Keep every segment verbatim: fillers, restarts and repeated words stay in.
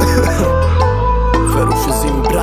Ferro für sieben, bra.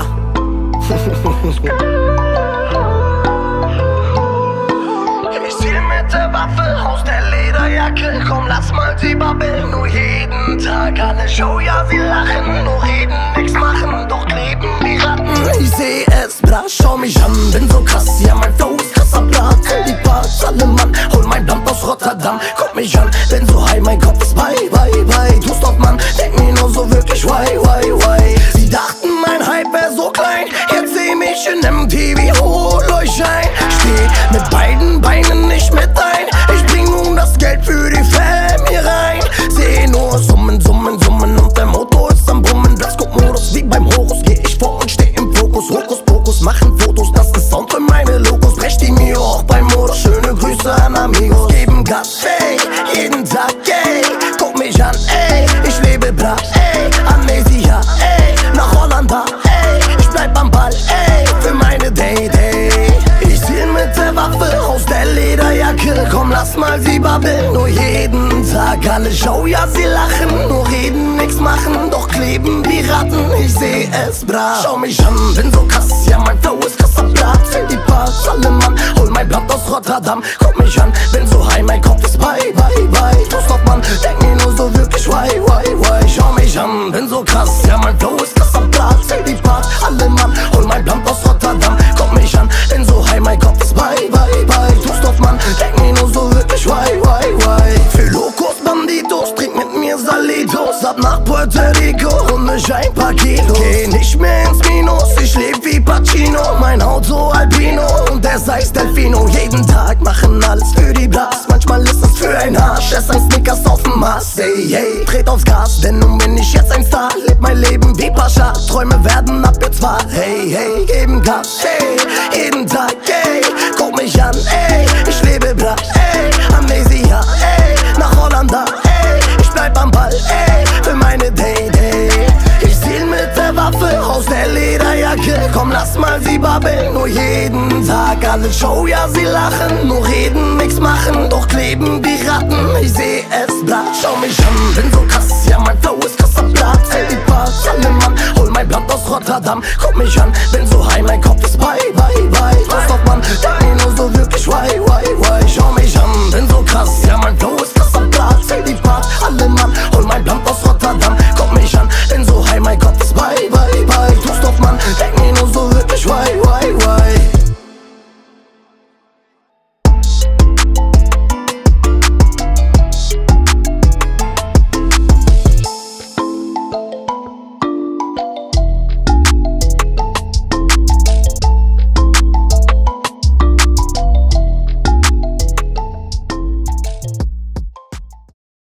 Ich ziel mit der Waffe aus der Lederjacke. Komm, lass mal sie babbeln, nur jeden Tag. Alle Show, ja, sie lachen, nur reden, nix machen, doch kleben die Ratten. Ich seh es, bra, schau mich an, bin so krass, ja, mein Flow ist krasser Blatt. Die Parts, alle Mann, hol mein Land aus Rotterdam. Guck mich an, bin so high, mein Kopf ist bei, bei, bei. Tust doch, Mann, denk mir nur so wirklich, why, why, why. Sie dachten, mein Hype wär so klein, jetzt seh mich in M T V, hol euch ein. Steh mit beiden Beinen nicht mit ein, ich bring nun das Geld für die Fam hier rein. Seh nur Summen, Summen, Summen und der Motor ist am Brummen. Blasco-Modus wie beim Horus, geh ich vor und steh im Fokus. Hokus Pokus, machen Fotos, das ist Sound für meine Logos. Brech die mir auch beim Modus, schöne Grüße an Amigos. Geben Gas, ey, jeden Tag, ey, guck mich an, ey, ich lebe brav, ey, Amnesia, ey, nach Holland da, ey, ich bleib am Ball, ey, für meine Day, Day. Ich ziel mit der Waffe aus der Lederjacke, komm, lass mal sie babbeln, nur jeden Tag. Alle Show, ja, sie lachen, nur reden, nix machen, doch kleben wie Ratten. Ich seh es, bra, schau mich an, bin so krass, ja, mein Flow ist krasser Blatt. Zähl die Parts, alle Mann, hol mein Blatt aus Rotterdam. Guck mich an, bin so high, mein Kopf ist bei, bei, bei. Tust doch, Mann, denk mir nur so wirklich, why, why, why. Schau mich an, bin so krass, ja, mein Flow ist krasser Blatt. Zähl die Parts, alle Mann, hol mein Blatt aus Rotterdam. Guck mich an, bin so high, mein Kopf ist bei, bei, bei. Tust doch, Mann, denk mir nur so wirklich, why, why, why. Für Locos, Banditos, trink mit mir Salitos. Ab nach Puerto Rico und mich ein paar Kilos. Geh nicht mehr ins Minus, ich leb wie Pacino. Mein Auto Albino und der Seiß Delfino. Jeden Tag machen alles für die Blas. Manchmal ist es für ein Arsch, ess ein Snickers auf dem Mars. Hey, hey, dreht aufs Gas, denn nun bin ich jetzt ein Star. Leb mein Leben wie Pascha, Träume werden ab jetzt wahr. Hey, hey, geben Gas, hey, jeden Tag, ey, guck mich an, ey, ich lebe brav, ey, Amnesia, ey, nach Holland da, ey, ich bleib am Ball, ey, für meine Day, Day. Ich ziel mit der Waffe aus der Lederjacke, komm, lass mal sie babbeln, nur jeden Tag. Alle Show, ja, sie lachen, nur reden, nix machen, doch kleben wie Ratten. Ich seh es, bla, schau mich an, bin so krass, ja, mein Flow ist krasser Blatt. Zähl die Parts, alle Mann, hol mein Blatt aus Rotterdam. Guck mich an, bin so